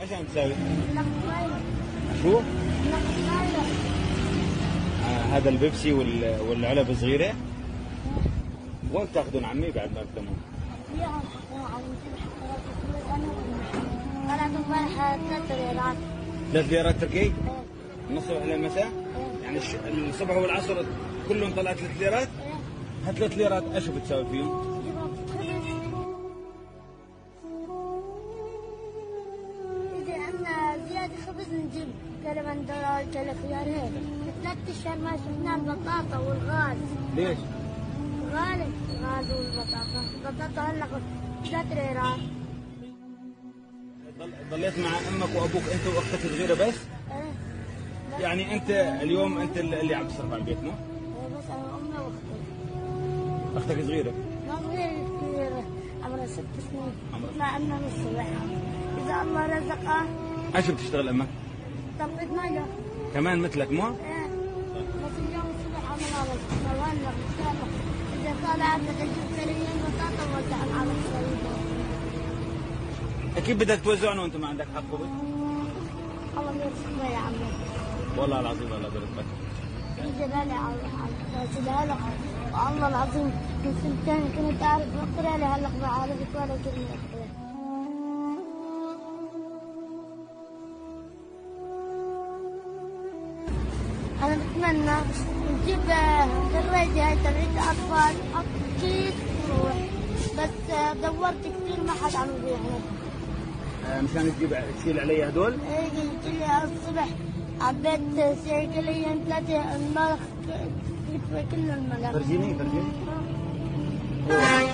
عشان تساوي؟ نقطة. شو؟ نقطة. هذا البيبسي والعلب صغيرة؟ وين تاخذون عمي بعد ما بتمون؟ طلعت امبارح 3 ليرات. 3 ليرات تركي؟ من الصبح للمساء؟ يعني الصبح والعصر كلهم طلعت 3 ليرات؟ هات 3 ليرات ايش بتساوي فيهم؟ إذا عندنا زيادة خبز نجيب كيلو بندورة كيلو خيار هيك. 3 أشهر ما شفنا البطاطا والغاز. ليش؟ غالي الغاز والبطاطا. البطاطا هلا 3 ليرات. ضليت مع امك وابوك انت واختك الصغيره بس؟ ايه. يعني انت اليوم انت اللي عم تصرف على البيت مو؟ ايه بس انا امي واختي. اختك صغيره؟ ما صغير كثير عمرها 6 سنين. مع انها نص الصبح. اذا الله رزقها. ايش بتشتغل امك؟ طبقة مية. كمان مثلك مو؟ ايه. بس اليوم الصبح عملها بس ولا بالسابق. اذا طلعت تجيب كريم بطاطا ووزعها على الصعيد. اكيد بدك توزعون وانت ما عندك حق خبز؟ الله يرزقنا يا عمي. والله العظيم الله يرزقك. في جلالي على جلالك والله العظيم من سنتين كنت اعرف اقرا لي هلا ما عرفت ولا كلمه اقرا. انا بتمنى نجيب دراجة هاي تبعت اطفال نحط كيس ونروح بس دورت كثير ما حد عم يبيعها. مشان تشيل علي هدول؟ ايه قلت لي الصبح عبيت سيكلين 3 الملخ كل الملخ. فرجيني.